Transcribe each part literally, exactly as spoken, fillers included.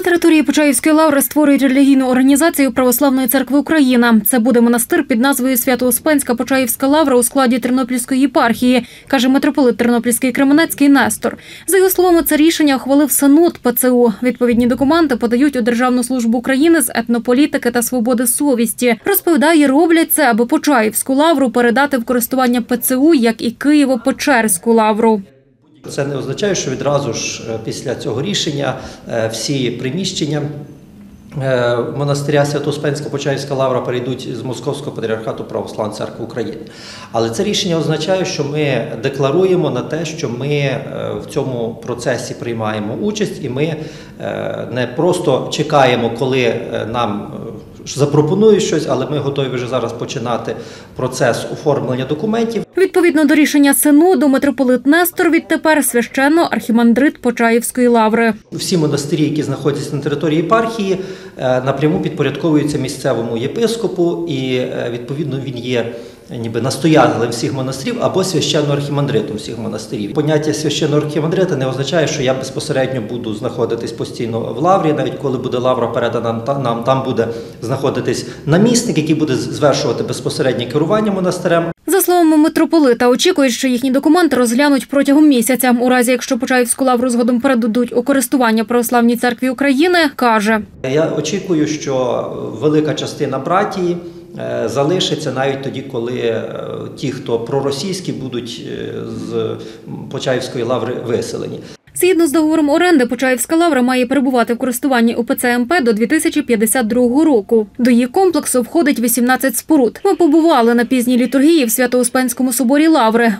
На території Почаївської лаври створюють релігійну організацію Православної церкви України. Це буде монастир під назвою Свято-Успенська Почаївська лавра у складі Тернопільської єпархії, каже митрополит Тернопільський Кременецький Нестор. За його словами, це рішення ухвалив Синод ПЦУ. Відповідні документи подають у Державну службу України з етнополітики та свободи совісті. Розповідає, роблять це, аби Почаївську лавру передати в користування ПЦУ, як і Києво-Печерську лавру. Це не означає, що відразу ж після цього рішення всі приміщення монастиря Свято-Успенська Почаївська лавра перейдуть з Московського патріархату Православної церкви України. Але це рішення означає, що ми декларуємо на те, що ми в цьому процесі приймаємо участь і ми не просто чекаємо, коли нам запропонують щось, але ми готові вже зараз починати процес оформлення документів. Відповідно до рішення Синоду, митрополит Нестор відтепер священно-архімандрит Почаївської лаври. Всі монастирі, які знаходяться на території єпархії, напряму підпорядковуються місцевому єпископу і, відповідно, він є ніби настоятелем всіх монастирів або священно-архімандритом всіх монастирів. Поняття священно-архімандрита не означає, що я безпосередньо буду знаходитись постійно в лаврі, навіть коли буде лавра передана нам, там буде знаходитись намісник, який буде звершувати безпосереднє керування монастирем. За словами митрополита, очікують, що їхні документи розглянуть протягом місяця. У разі, якщо Почаївську лавру згодом передадуть у користування Православній церкві України, каже. Я очікую, що велика частина братії залишиться навіть тоді, коли ті, хто проросійські, будуть з Почаївської лаври виселені. Згідно з договором оренди, Почаївська лавра має перебувати в користуванні УПЦ МП до дві тисячі п'ятдесят другого року. До її комплексу входить вісімнадцять споруд. Ми побували на пізній літургії в Свято-Успенському соборі лаври.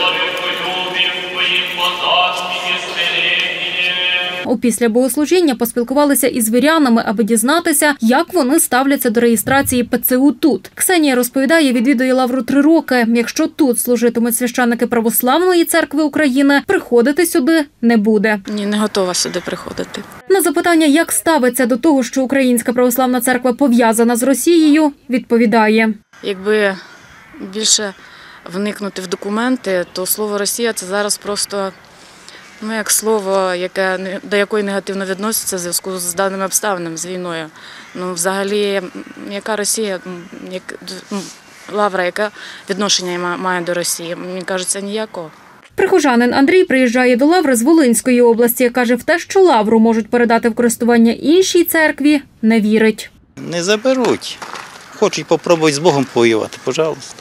Опісля богослужіння поспілкувалися із вірянами, аби дізнатися, як вони ставляться до реєстрації ПЦУ тут. Ксенія розповідає, відвідує лавру три роки. Якщо тут служитимуть священники Православної церкви України, приходити сюди не буде. Ні, не готова сюди приходити. На запитання, як ставиться до того, що Українська Православна церква пов'язана з Росією, відповідає. Якби більше вникнути в документи, то слово «Росія» – це зараз просто... Ну, як слово, яке, до якої негативно відноситься в зв'язку з даними обставинами, з війною. Ну, взагалі, яка Росія, як, ну, лавра, яке відношення має до Росії? Мені кажеться, ніякого. Прихожанин Андрій приїжджає до лаври з Волинської області. Каже, в те, що лавру можуть передати в користування іншій церкві, не вірить. Не заберуть. Хочуть спробувати з Богом повоювати, пожалуйста.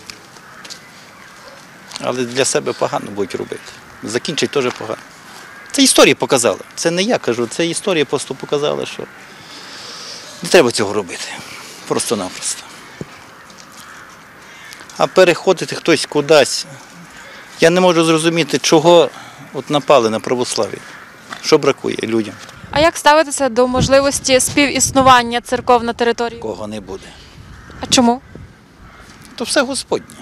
Але для себе погано будуть робити. Закінчить теж погано. Це історія показала. Це не я кажу, це історія просто показала, що не треба цього робити. Просто-напросто. А переходити хтось кудись. Я не можу зрозуміти, чого от напали на православ'я. Що бракує людям. А як ставитися до можливості співіснування церков на території? Кого не буде. А чому? То все Господнє.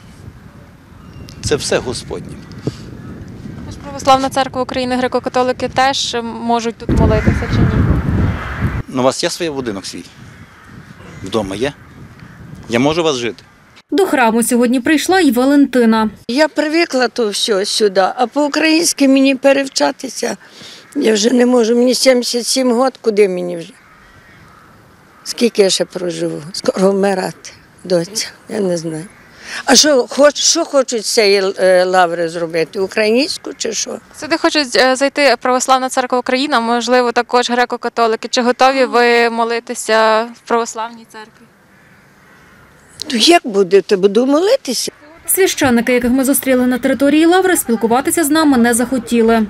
Це все Господнє. Православна церква України, греко-католики теж можуть тут молитися чи ні? Ну, у вас є свій будинок свій? Вдома є? Я можу у вас жити? До храму сьогодні прийшла і Валентина. Я привикла то все сюди, а по-українськи мені перевчатися я вже не можу. Мені сімдесят сім років, куди мені вже? Скільки я ще проживу? Скоро вмирати, доця, я не знаю. А що, хоч, що хочуть з цієї лаври зробити? Українську чи що? Сюди хочуть зайти Православна церква України, можливо, також греко-католики. Чи готові ви молитися в Православній церкві? То як будете? Буду молитися. Священники, яких ми зустріли на території лаври, спілкуватися з нами не захотіли.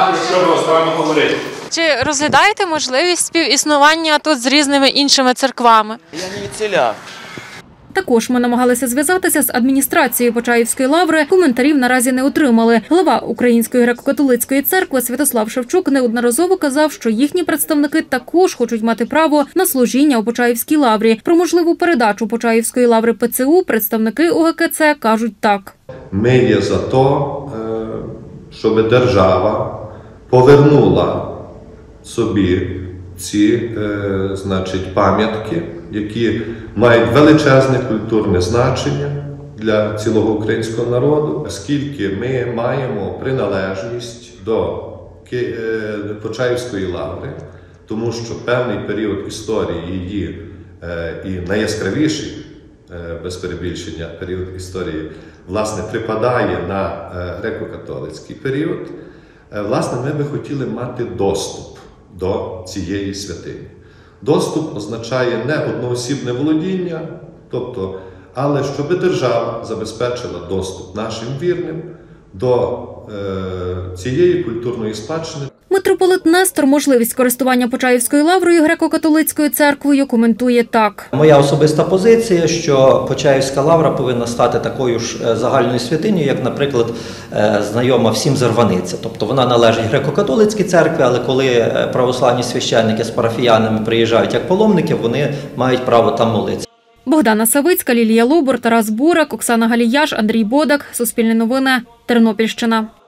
Чи розглядаєте можливість співіснування тут з різними іншими церквами? Я не відселяв. Також ми намагалися зв'язатися з адміністрацією Почаївської лаври. Коментарів наразі не отримали. Глава Української греко-католицької церкви Святослав Шевчук неодноразово казав, що їхні представники також хочуть мати право на служіння у Почаївській лаврі. Про можливу передачу Почаївської лаври ПЦУ представники ОГКЦ кажуть так. Ми є за те, щоб держава повернула собі ці, значить, пам'ятки, які мають величезне культурне значення для цілого українського народу, оскільки ми маємо приналежність до Почаївської лаври, тому що певний період історії її і найяскравіший, без перебільшення, період історії, власне, припадає на греко-католицький період, власне, ми би хотіли мати доступ до цієї святині. Доступ означає не одноосібне володіння, тобто, але щоб держава забезпечила доступ нашим вірним до е, цієї культурної спадщини. Митрополит Нестор можливість користування Почаївською лаврою греко-католицькою церквою коментує так. Моя особиста позиція, що Почаївська лавра повинна стати такою ж загальною святинею, як, наприклад, знайома всім Зарваниця. Тобто вона належить греко-католицькій церкві, але коли православні священники з парафіянами приїжджають як паломники, вони мають право там молитися. Богдана Савицька, Лілія Лобур, Тарас Бурак, Оксана Галіяш, Андрій Бодак. Суспільне новини. Тернопільщина.